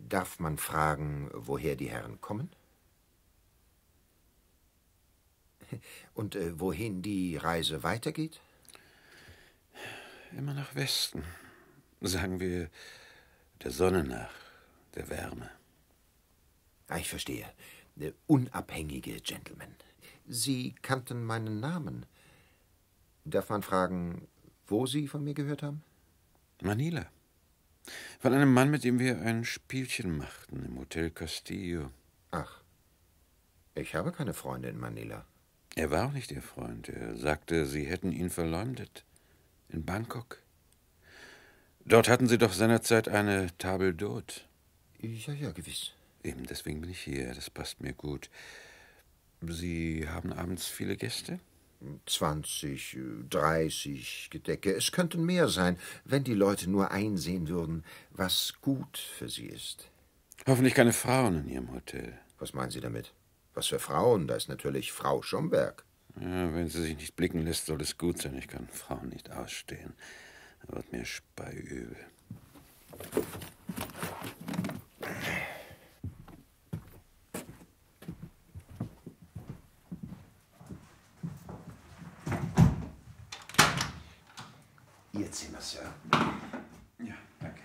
Darf man fragen, woher die Herren kommen? Und wohin die Reise weitergeht? Immer nach Westen. Sagen wir, der Sonne nach, der Wärme. Ah, ich verstehe. Unabhängige Gentlemen. Sie kannten meinen Namen. Darf man fragen, wo Sie von mir gehört haben? Manila. Von einem Mann, mit dem wir ein Spielchen machten im Hotel Castillo. Ach, ich habe keine Freunde in Manila. Er war auch nicht Ihr Freund. Er sagte, Sie hätten ihn verleumdet. In Bangkok. Dort hatten Sie doch seinerzeit eine Table d'hôte. Ja, gewiss. Eben, deswegen bin ich hier. Das passt mir gut. Sie haben abends viele Gäste? 20, 30 Gedecke. Es könnten mehr sein, wenn die Leute nur einsehen würden, was gut für sie ist. Hoffentlich keine Frauen in Ihrem Hotel. Was meinen Sie damit? Was für Frauen? Da ist natürlich Frau Schomberg. Ja, wenn sie sich nicht blicken lässt, soll es gut sein. Ich kann Frauen nicht ausstehen. Da wird mir speiübel. Ihr Zimmer, Sir. Ja, danke.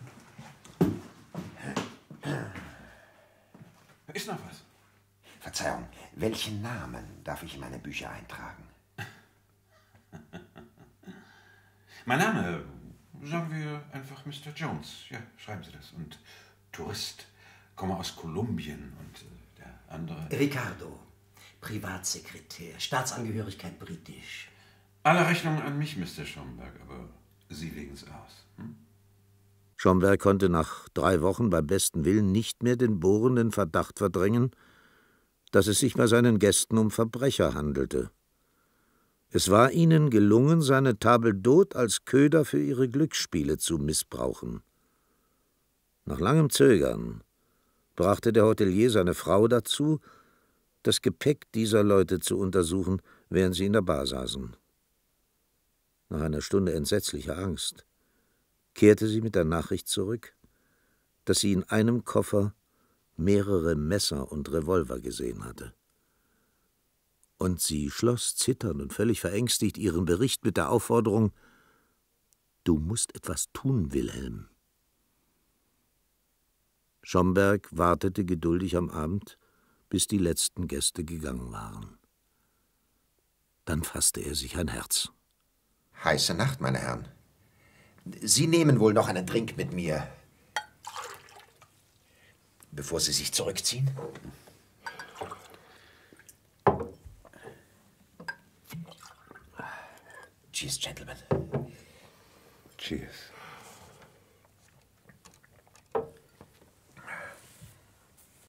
Ist noch was? Verzeihung, welchen Namen darf ich in meine Bücher eintragen? Mein Name, sagen wir einfach Mr. Jones. Ja, schreiben Sie das. Und Tourist, komme aus Kolumbien. Und der andere... Ricardo, Privatsekretär, Staatsangehörigkeit britisch. Alle Rechnungen an mich, Mr. Schomberg, aber Sie legen's aus. Hm? Schomberg konnte nach 3 Wochen beim besten Willen nicht mehr den bohrenden Verdacht verdrängen, dass es sich bei seinen Gästen um Verbrecher handelte. Es war ihnen gelungen, seine Table d'hôte als Köder für ihre Glücksspiele zu missbrauchen. Nach langem Zögern brachte der Hotelier seine Frau dazu, das Gepäck dieser Leute zu untersuchen, während sie in der Bar saßen. Nach einer Stunde entsetzlicher Angst kehrte sie mit der Nachricht zurück, dass sie in einem Koffer mehrere Messer und Revolver gesehen hatte. Und sie schloss zitternd und völlig verängstigt ihren Bericht mit der Aufforderung: »Du musst etwas tun, Wilhelm.« Schomberg wartete geduldig am Abend, bis die letzten Gäste gegangen waren. Dann fasste er sich ein Herz. Heiße Nacht, meine Herren. Sie nehmen wohl noch einen Drink mit mir, bevor Sie sich zurückziehen? Cheers, Gentlemen. Cheers.